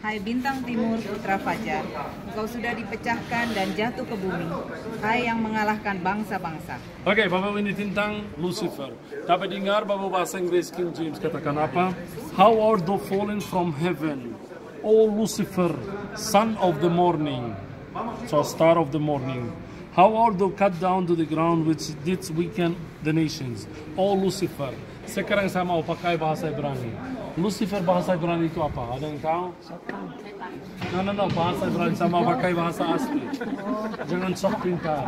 Hai bintang timur putra fajar, engkau sudah dipecahkan dan jatuh ke bumi. Hai yang mengalahkan bangsa-bangsa. Oke, Bapak ini tentang Lucifer. Dapat dengar Bapak bahasa Inggris King James katakan apa? How art thou fallen from heaven, O Lucifer, son of the morning. So star of the morning. How art thou cut down to the ground which didst weaken the nations, O Lucifer. Sekarang saya mau pakai bahasa Ibrani. Lucifer bahasa Ibrani itu apa? Ada yang tahu? No, bahasa Ibrani sama pakai bahasa asli. Jangan sok pintar.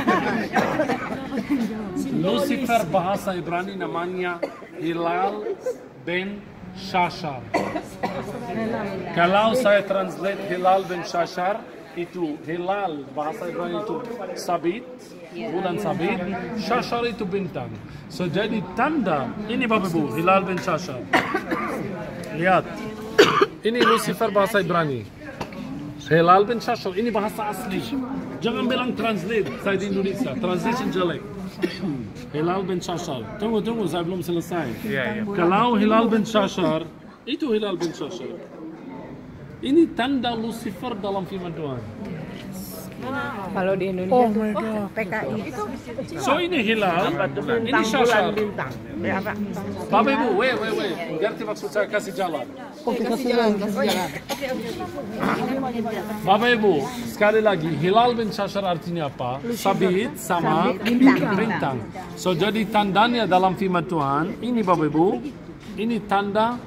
Lucifer bahasa Ibrani namanya Hilal bin Shashar. Kalau saya translate Hilal bin Shashar, itu Hilal bahasa Ibrani itu sabit, bulan sabit, Shashar itu bintang. So jadi tanda ini Bapak Ibu, Hilal bin Shashar. Lihat, ini Lucifer bahasa Ibrani. Hilal bin Shashar, ini bahasa asli. Jangan bilang translate, saya di Indonesia, translation jelek. Hilal bin Shashar, tunggu, saya belum selesai. Kalau Hilal bin Shashar, itu Hilal bin Shashar. Ini tanda Lucifer dalam firman Tuhan. Kalau di Indonesia PKI. So ini Hilal, ini Shashar. Bapak Ibu, wait. Ngerti maksud saya kasih jalan. kasih jalan. Bapak Ibu, sekali lagi, Hilal bin Shashar artinya apa? Sabit sama bintang. So jadi tandanya dalam firman Tuhan, ini Bapak Ibu, ini tanda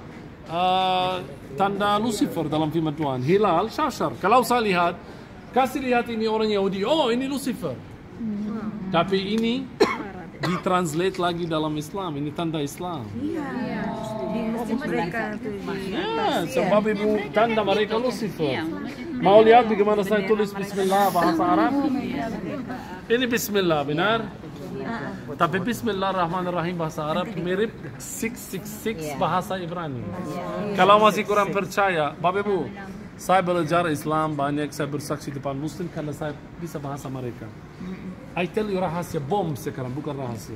Lucifer dalam firman Tuhan. Hilal, Shashar. Kalau saya lihat, kasih lihat ini orang Yahudi, oh ini Lucifer. Tapi ini ditranslate lagi dalam Islam, ini tanda Islam. Sebab Ibu tanda mereka Lucifer. Mau lihat bagaimana saya tulis Bismillah bahasa Arab? Ini Bismillah, benar? Tapi Bismillahirrahmanirrahim bahasa Arab mirip 666 bahasa Ibrani. Kalau masih kurang percaya, Bapak Ibu, saya belajar Islam banyak, saya bersaksi depan Muslim karena saya bisa bahasa mereka. I tell you rahasia bom sekarang, bukan rahasia.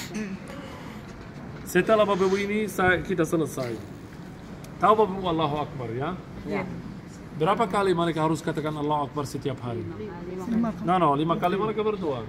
Setelah Bapak Ibu ini kita selesai. Tahu Bapak Ibu Allahu Akbar ya? Berapa kali mereka harus katakan Allahu Akbar setiap hari? 5 kali mereka berdoa.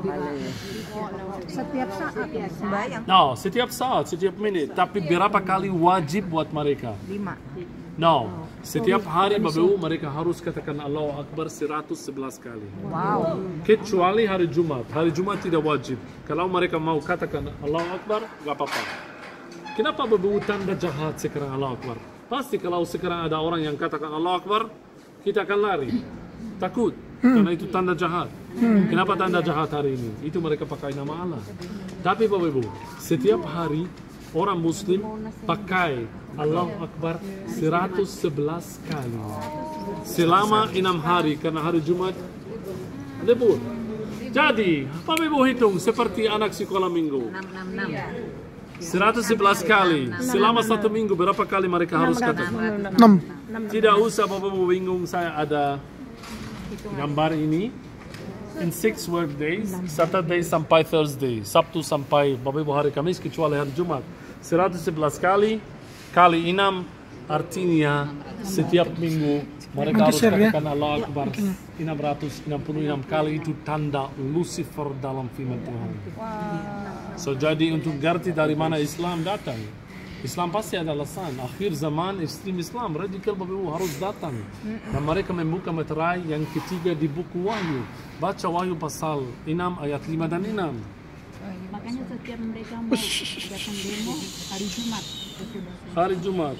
Setiap saat sembahyang. No, setiap saat, setiap menit. Tapi berapa kali wajib buat mereka? 5. No, setiap hari Bapak Ibu mereka harus katakan Allahu Akbar 111 kali. Wow. Kecuali hari Jumat. Hari Jumat tidak wajib. Kalau mereka mau katakan Allahu Akbar, gak apa-apa. Kenapa Bapak Ibu tanda jahat sekarang Allahu Akbar? Pasti kalau sekarang ada orang yang katakan Allahu Akbar, kita akan lari. Takut, karena itu tanda jahat. Kenapa tanda jahat hari ini? Itu mereka pakai nama Allah. Tapi Bapak Ibu, setiap hari orang Muslim pakai Allahu Akbar 111 kali. Selama 6 hari, karena hari Jumat libur. Jadi, Bapak Ibu hitung seperti anak sekolah minggu. 111 kali. Selama 1 minggu berapa kali mereka harus katakan? 6. Tidak usah Bapak Ibu bingung, saya ada gambar ini. In 6 work days, Saturday sampai Thursday, Sabtu sampai Bapak Ibu hari Kamis kecuali hari Jumat. 111 kali, kali 6 artinya setiap minggu mereka harus katakan Allah Akbar 666 kali. Itu tanda Lucifer dalam firman Tuhan. So jadi untuk ngerti dari mana Islam datang, Islam pasti ada alasan. Akhir zaman ekstrem Islam radikal Bapak Ibu harus datang, dan mereka membuka materai yang ketiga di buku Wahyu. Baca Wahyu pasal 6 ayat 5 dan 6. Makanya setiap mereka mau datang demo hari Jumat. Hari Jumat.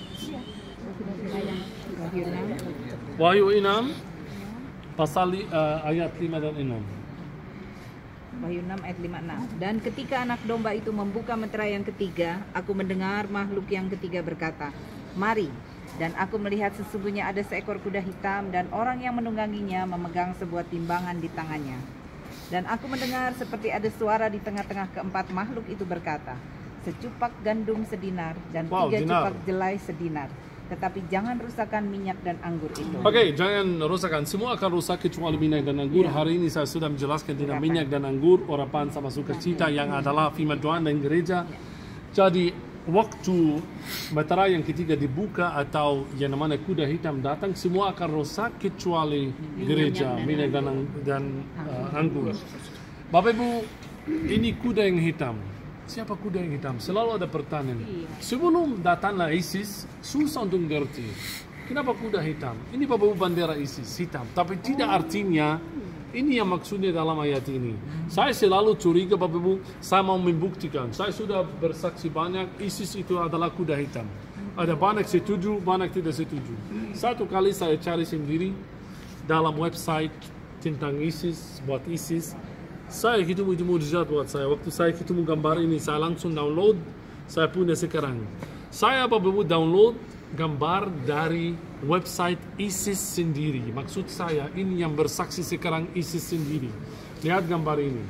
Wahyu 6 pasal ayat 5 dan 6. Wahyu 6 ayat 5-6. Dan ketika anak domba itu membuka meterai yang ketiga, aku mendengar makhluk yang ketiga berkata, "Mari." Dan aku melihat sesungguhnya ada seekor kuda hitam dan orang yang menungganginya memegang sebuah timbangan di tangannya. Dan aku mendengar seperti ada suara di tengah-tengah keempat makhluk itu berkata, "Secupak gandum sedinar dan 3 cupak jelai sedinar. Tetapi jangan rusakkan minyak dan anggur itu." Oke, jangan rusakkan. Semua akan rusak kecuali minyak dan anggur. Hari ini saya sudah menjelaskan tentang minyak dan anggur, urapan sama sukacita yang adalah firman Tuhan dan gereja. Jadi waktu meterai yang ketiga dibuka atau yang namanya kuda hitam datang, semua akan rusak kecuali gereja, minyak dan anggur. Bapak Ibu, ini kuda yang hitam. Siapa kuda yang hitam? Selalu ada pertanyaan. Sebelum datanglah ISIS, susah untuk mengerti. Kenapa kuda hitam? Ini Bapak Ibu bendera ISIS hitam, tapi tidak artinya ini yang maksudnya dalam ayat ini. Saya selalu curiga Bapak Ibu, saya mau membuktikan. Saya sudah bersaksi banyak, ISIS itu adalah kuda hitam. Ada banyak setuju, banyak tidak setuju. Satu kali saya cari sendiri dalam website tentang ISIS, buat ISIS. Saya ketemu itu mujizat buat saya. Waktu saya ketemu gambar ini, saya langsung download. Saya punya sekarang. Saya Bapak Ibu download gambar dari website ISIS sendiri. Maksud saya ini yang bersaksi sekarang ISIS sendiri. Lihat gambar ini.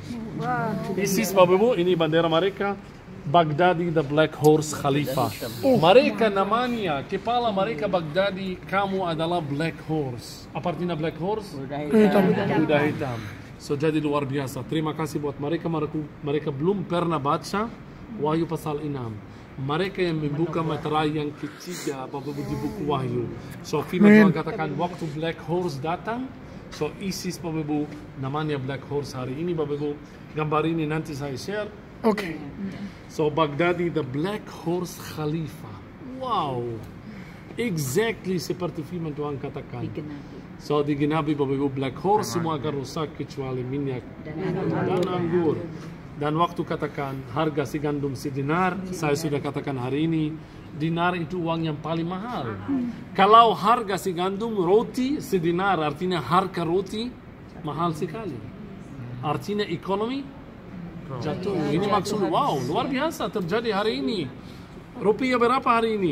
ISIS Bapak Ibu, ini bendera mereka. Baghdadi the Black Horse Khalifah. Mereka namanya, kepala mereka Baghdadi, kamu adalah Black Horse. Apa artinya Black Horse? Kuda hitam. So jadi luar biasa. Terima kasih buat mereka. Mereka belum pernah baca Wahyu pasal 6. Mereka yang membuka meterai yang ketiga Bapak Ibu di buku Wahyu. So firman Tuhan katakan waktu Black Horse datang, so ISIS Bapak Ibu namanya Black Horse hari ini Bapak Ibu. Gambar ini nanti saya share. Oke. So Baghdadi the Black Horse Khalifah. Wow. Exactly seperti firman Tuhan katakan. So digenapi Bapak Ibu, Black Horse semua akan rusak kecuali minyak dan anggur. Dan waktu katakan harga si gandum $1, saya sudah katakan hari ini, dinar itu uang yang paling mahal. Kalau harga si gandum roti $1, artinya harga roti mahal sekali. Artinya ekonomi jatuh. Ini maksud wow, luar biasa terjadi hari ini. Rupiah berapa hari ini?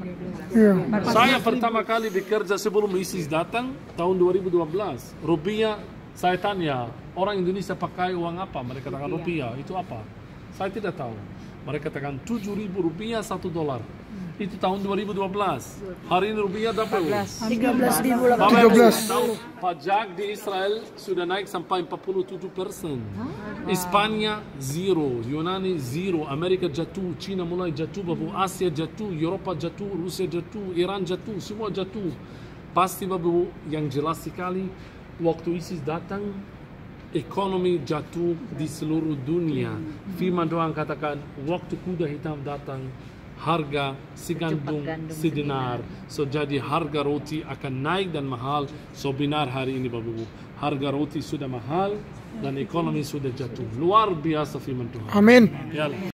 Saya pertama kali bekerja sebelum ISIS datang tahun 2012. Rupiah, saya tanya, orang Indonesia pakai uang apa? Mereka katakan rupiah. Itu apa? Saya tidak tahu. Mereka katakan 7.000 rupiah $1. Itu tahun 2012. Hari ini rupiah dapat 13.000. Tahu pajak di Israel sudah naik sampai 47%. Ispanya zero, Yunani zero, Amerika jatuh, China mulai jatuh, Babu Asia jatuh, Eropa jatuh, Rusia jatuh, Iran jatuh, semua jatuh. Pasti Babu yang jelas sekali. Waktu ISIS datang, ekonomi jatuh di seluruh dunia. Firman Tuhan katakan, waktu kuda hitam datang, harga si gandum $1. So jadi harga roti akan naik dan mahal. So benar hari ini Bapak Ibu, harga roti sudah mahal dan ekonomi sudah jatuh. Luar biasa firman Tuhan. Amin. Yalah.